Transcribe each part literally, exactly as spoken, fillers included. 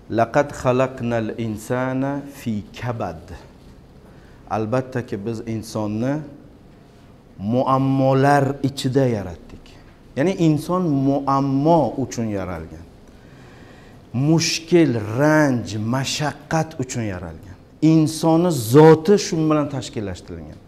laqad xalaqnal insana fi kabad. Albatta ki biz insonni muammolar ichida yaratdik. Ya'ni inson muammo uchun yaralgan. Mushkil, ranj, mashaqqat uchun yaralgan. İnsonni zoti shu bilan tashkillashtirilgan.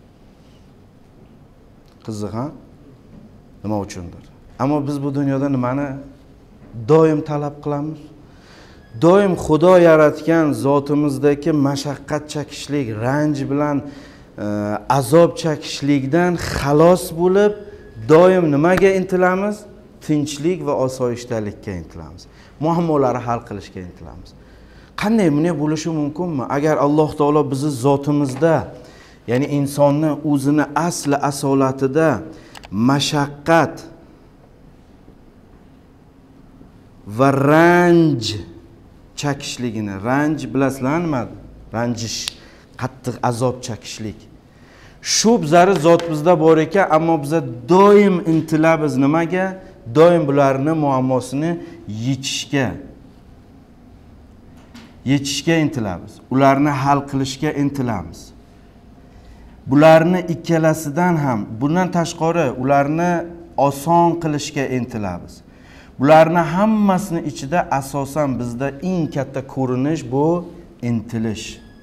Qiziq, ha? Nima uchundir? Ammo biz bu dunyoda nimani doim talab qilamiz? Doim Xudo yaratgan zotimizdagi mashaqqat chekishlik, ranj bilan e, azob chekishlikdan xalos bo'lib, doim nimaga intilamiz? Tinchlik va osoyishtalikka intilamiz. Muammolarni hal qilishga intilamiz. Qanday buni bo'lishi mumkinmi? Agar Alloh taolo bizni zotimizda, ya'ni insonni o'zini asli asolatida mashaqqat va ranj chekishligini, ranj bilasizlar nima? Ranjish, qattiq azob chekishlik. Shu bizlar zotimizda bor ekan, ammo biz doim intilamiz nimaga? Doim bularni muammosini yechishga, yechishga intilamiz. Ularni hal qilishga intilamiz. Bularni ikkalasidan ham, bundan tashqari ularni oson qilishga intilamiz. Bularni hammasini ichida asosan bizda eng katta ko'rinish bu intilish.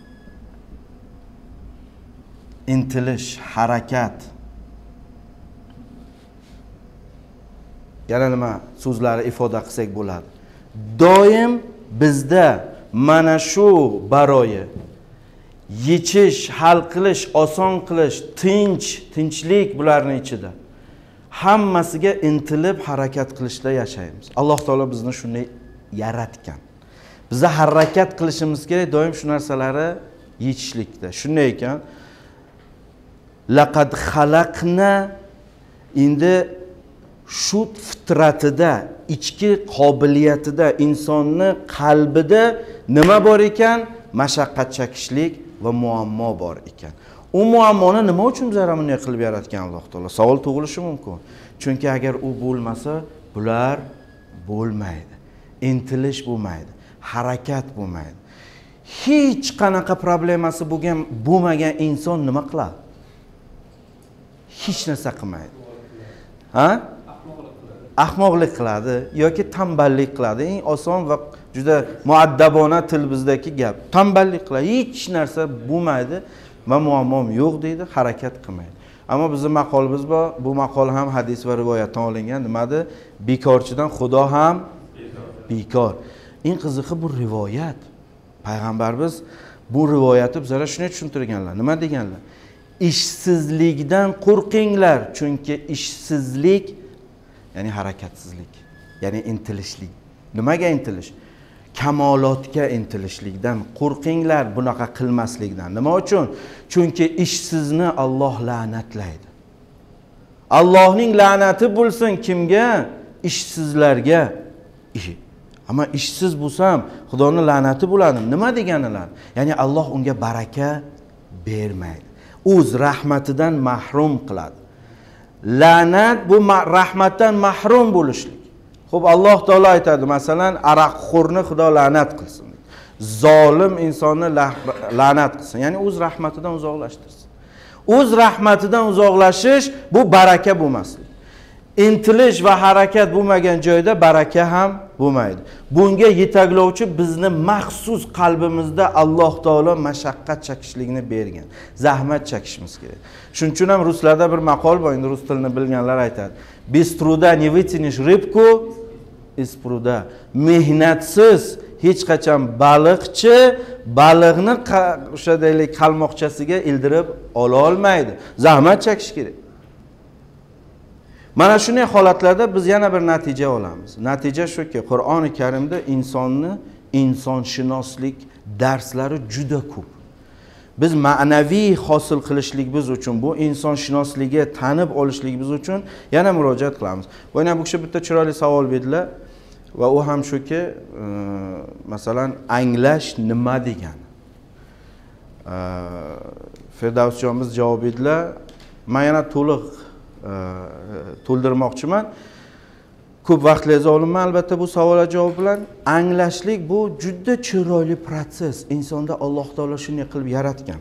Intilish, harakat. Yana nima so'zlari ifoda qilsak bo'ladi. Doim bizda mana shu baroyi yechish, hal qilish, oson qilish, tinch, tinchlik bularning ichida. Hammasiga intilib harakat qilishda yashaymiz. Alloh taolo bizni shunday yaratgan. Biza harakat qilishimiz kerak doim shu narsalarni yechishlikda. Shunday ekan, laqad xalaqna, endi shu fitratida, ichki qobiliyatida, insonni qalbida nima bor ekan? Mashaqqat chekishlik va muammo bor ekan. U muammoni nima uchun bizlar bunday qilib yaratgan Alloh taolo? Savol tug'ilishi mumkin. Chunki agar u bo'lmasa, bular bo'lmaydi. Intilish bo'lmaydi, harakat bo'lmaydi. Hech qanaqa problemasi bo'lgan, bo'lmagan inson nima qiladi? Hech narsa qilmaydi. Ha? Ahmoqlik qiladi yoki tanballik qiladi. Eng oson va juda muaddabona til bizdagi gap. Tanballik qiladi, hech narsa bo'lmaydi va muammom yo'q deydi, harakat qilmaydi. Ammo bizning maqolimiz bor, bu maqol ham hadis va rivoyatdan olingan. Nimadi? Bekorchidan Xudo ham bekor. Eng qizig'i bu rivoyat. Payg'ambarimiz bu rivoyatni bizlarga shunday tushuntirganlar. Nima deganlar? Ishsizlikdan qo'rqinglar, chunki ishsizlik ya'ni harakatsizlik, ya'ni intilishlik. Nimaga intilish? Kamolotga intilishlikdan qo'rqinglar, bunaqa qilmaslikdan. Nima uchun? Chunki ishsizni Alloh la'natlaydi. Allohning la'nati bo'lsin kimga? Ishsizlarga. Ammo ishsiz bo'lsam, Xudoning la'nati bo'ladi. Nima deganilar? Ya'ni Alloh unga baraka bermaydi. O'z rahmatidan mahrum qiladi. La'nat bu rahmatdan mahrum bo'lishlik. Xo'p, Alloh taolo aytadi, masalan, aroqxo'rni Xudo la'nat qilsin. Zolim insonni la'nat qilsin, ya'ni o'z rahmatidan uzoqlashtirsin. O'z rahmatidan uzoqlashish bu baraka bo'lmaslik. Intilish va harakat bo'lmagan joyda baraka ham bo'lmaydi. Bunga yetaklovchi bizni maxsus qalbimizda Alloh taolo mashaqqat chekishlikni bergan. Zahmat chekishimiz kerak. Shuning uchun ham ruslarda bir maqol bor, endi rus tilini bilganlar aytadi. Без труда не вытянешь рыбку из пруда. Mehnatsiz hech qachon baliqchi baliqni o'sha deylik qalmoqchasiga ildirib ola olmaydi. Zahmat chekish kerak. Mana shunday holatlarda biz yana bir natija olamiz. Natija shuki, Qur'oni Karimda insonni insonshunoslik darslari juda ko'p. Biz ma'naviy hosil qilishlik biz uchun, bu insonshunosligi tanib olishlik biz uchun yana murojaat qilamiz. Bu yana bu kishi bitta chiroyli savol berdilar va u ham shuki, e, masalan, anglash nima degani. E, Firdavsjonimiz javob berdilar. Men yana to'liq to'ldirmoqchiman. ko'p vaqtlaringizni olaman albatta bu savollar javob bilan. Anglashlik bu juda chiroyli proses. Insonda Alloh taolo shunday qilib yaratgan.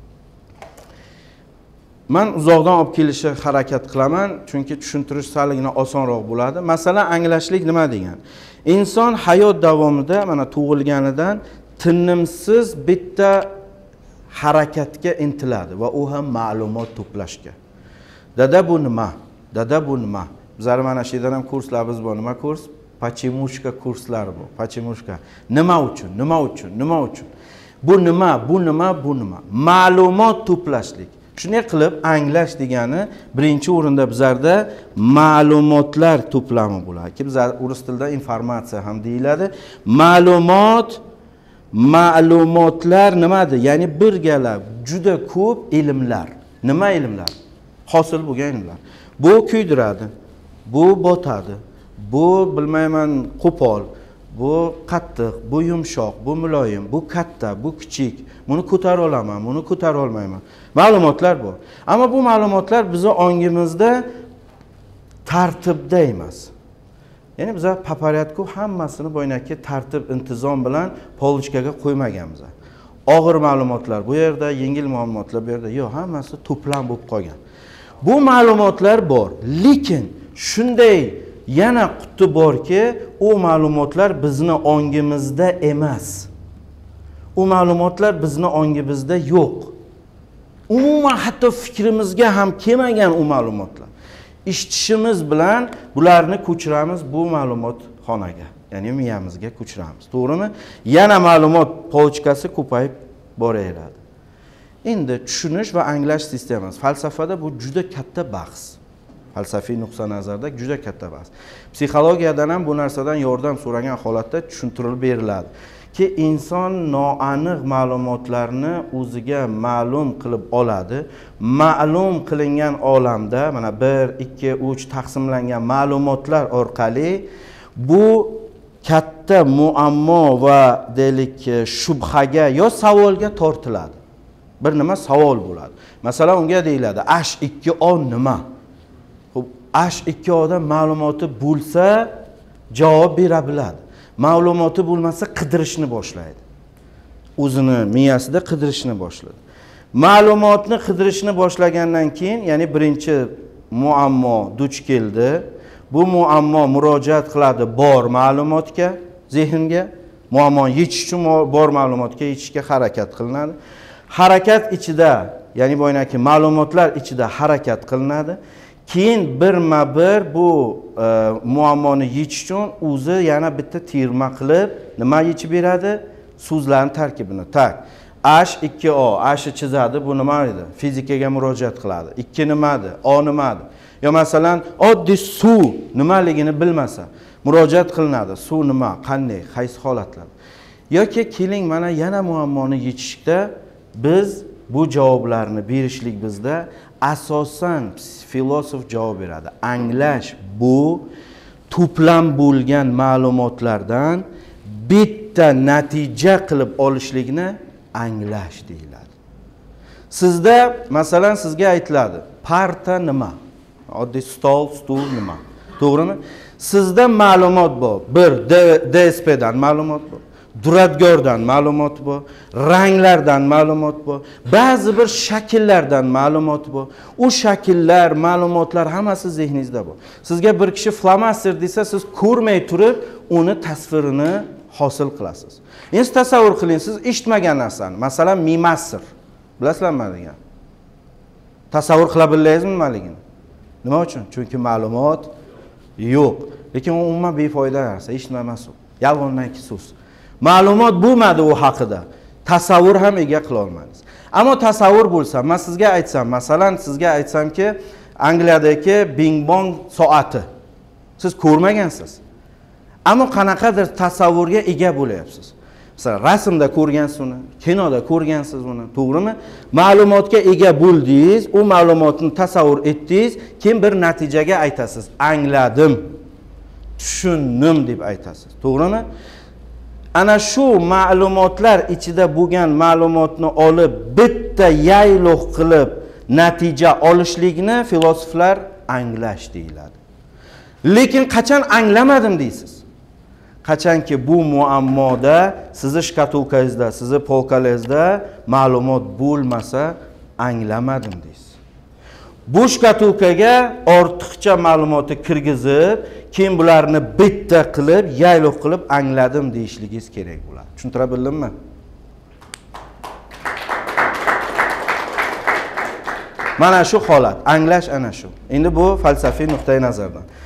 Men uzoqdan olib kelishga harakat qilaman, chunki tushuntirish saligina osonroq bo'ladi. Masalan, anglashlik nima degan? Inson hayot davomida mana tug'ilganidan tinimsiz bitta harakatga intiladi va u ham ma'lumot to'plashga. Dada bu nima? Dada bu nima? Bizlar mana shu yerdan ham kurslarimiz bor. Nima kurs? Pachemushka kurslari bu. Pachemushka. Nima uchun? Nima uchun? Nima uchun? Bu nima? Bu nima? Bu nima? Ma'lumot to'plashlik. Shunday qilib anglash degani birinchi o'rinda bizlarda ma'lumotlar to'plami bo'ladi. Bizlar rus tilida informatsiya ham deyiladi. Ma'lumot ma'lumotlar nimadi? Ya'ni birgalar juda ko'p ilmlar. Nima ilmlar? Hosil bo'lgan ilmlar. Bu kuydiradi, bu botadi, bu bilmayman qo'pol, bu qattiq, bu yumshoq, bu muloyim, bu katta, bu kichik. Buni ko'tara olaman, buni ko'tara olmayman. Ma'lumotlar bor. Ammo bu ma'lumotlar bizning ongimizda tartibda emas. Ya'ni biz paparyatku hammasini bo'ynaki tartib, intizom bilan polichkaga qo'ymaganmiz. Og'ir ma'lumotlar bu yerda, yengil ma'lumotlar bu yerda. Yo'q, hammasi to'plam bo'lib qolgan. Bu ma'lumotlar bor, lekin shunday yana quti borki, u ma'lumotlar bizning ongimizda emas. U ma'lumotlar bizning ongimizda yo'q. Umuman hatto fikrimizga ham kelmagan u ma'lumotlar. Eshitishimiz bilan bularni ko'chiramiz bu ma'lumot xonaga, ya'ni miyamizga ko'chiramiz. To'g'rimi? Yana ma'lumot polichkasi ko'payib boraveradi. Endi tushunish va anglash sistemasi. Falsafada bu juda katta bahs. Falsafiy nuqtai nazarda juda katta bahs. Psixologiyadan ham bu narsadan yordam so'ragan holatda tushuntirilib beriladi ki inson noaniq ma'lumotlarni o'ziga ma'lum qilib oladi. Ma'lum qilingan olamda mana bir, ikki, uch taqsimlangan ma'lumotlar orqali bu katta muammo va deylik shubhaga yo savolga tortiladi. Bir nima savol bo'ladi. Masalan, unga deyiladi H ikki O nima? Xo'p, H ikki O da ma'lumoti bo'lsa javob bera biladi. Ma'lumoti bo'lmasa qidirishni boshlaydi. O'zini miyasida qidirishni boshladi. Ma'lumotni qidirishni boshlagandan keyin, ya'ni birinchi muammo duch keldi. Bu muammo murojaat qiladi bor ma'lumotga, zehnga. Muammoni yechish uchun bor ma'lumotga yechishga harakat qilinadi. Harakat ichida, ya'ni bo'ynaki ma'lumotlar ichida harakat qilinadi. Keyin birma-bir bu e, muammoni yechish uchun o'zi yana bitta terma qilib nima yechib beradi? So'zlarning tarkibini. Tak. H ikki O, H chizadi, bu nima edi? Fizikaga murojaat qiladi. ikki nimadi? O nimadi? Yo masalan, oddiy suv nimaligini bilmasa, murojaat qilinadi. Suv nima, qanday, qaysi holatlar? Yoki keling mana yana muammoni yechishda biz bu javoblarni berishlik bizda asosan filosof javob beradi. Anglash bu to'plam bo'lgan ma'lumotlardan bitta natija qilib olishlikni anglash deyiladi. Sizda masalan sizga aytiladi, parta nima? Oddiy stol, stul nima? To'g'rimi? Sizda ma'lumot bor. Bir D S P dan ma'lumot bor. Duradgordan ma'lumot bor, ranglardan ma'lumot bor, ba'zi bir shakllardan ma'lumot bor. U shakllar, ma'lumotlar hammasi zehningizda bor. Sizga bir kishi flomaster desa, siz ko'rmay turib uni tasvirini hosil qilasiz. Endi tasavvur qiling, siz eshitmagan narsani, masalan, mimasir. Bilasizlarmi degan? Tasavvur qila bilasizmi nimaligini? Nima uchun? Chunki ma'lumot yo'q. Lekin u umuman befoyda narsa, eshitmamas u. Yolg'ondan so'z. Ma'lumot bo'lmadi u haqida. Tasavvur ham ega qila olmadingiz. Ammo tasavvur bo'lsa, men sizga aytsam, masalan, sizga aytsamki, Angliyadagi Bing Bong soati. Siz ko'rmagansiz. Ammo qanaqadir tasavvurga ega bo'lyapsiz. Masalan, rasmda ko'rgansiz uni, kinoda ko'rgansiz uni, to'g'rimi? Ma'lumotga ega bo'ldingiz, u ma'lumotni tasavvur etdingiz, keyin bir natijaga aytasiz. Angladim, tushundim deb aytasiz. To'g'rimi? Ana shu ma'lumotlar ichida bo'lgan ma'lumotni olib bitta yayloq qilib natija olishlikni filosoflar anglash deyiladi. Lekin qachon anglamadim deysiz? Qachonki bu muammoda sizni shkatulkangizda, sizni polkalangizda ma'lumot bo'lmasa, anglamadim deysiz. Bu shkatulkaga ortiqcha ma'lumotni kirgizib, keyin bularni bitta qilib, yayliq qilib angladim deyishligingiz kerak bo'ladi. Tushuntira bildimmi? Mana shu holat, anglash ana shu. Endi bu falsafiy nuqtai nazardan.